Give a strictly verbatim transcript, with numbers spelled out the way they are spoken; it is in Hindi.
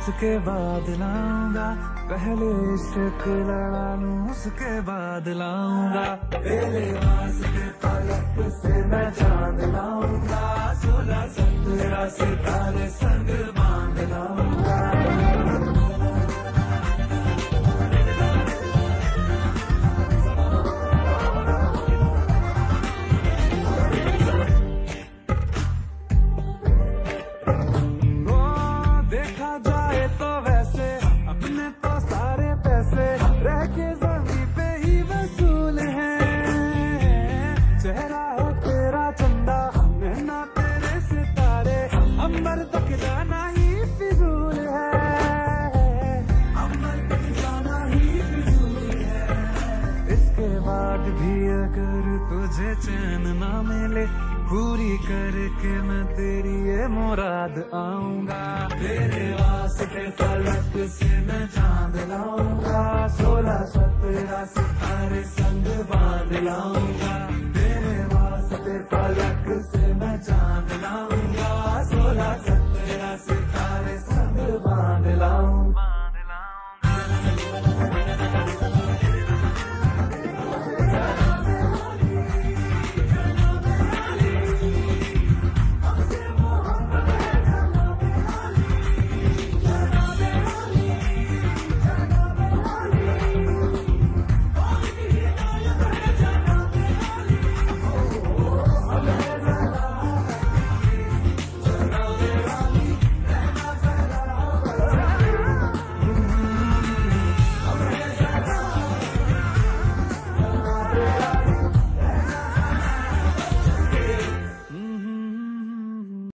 उसके बाद लाऊंगा, पहले इश्क लड़ा लूं उसके बाद लाऊंगा। तेरे वास्ते फलक से मैं चांद लाऊंगा, सोलह सत्रह सितारे संग बांध लाऊंगा। अंबर तक जाना ही फिजूल है, अंबर तक जाना ही फिजूल है। इसके बाद भी अगर तुझे चैन ना मिले, पूरी करके मैं तेरी ये मुराद आऊंगा। तेरे वास्ते फलक से मैं चांद लाऊंगा, सोलह सत्रह सितारे संग बांध लाऊंगा। तेरे वास्ते फलक से मैं चांद लाऊंगा, सोलह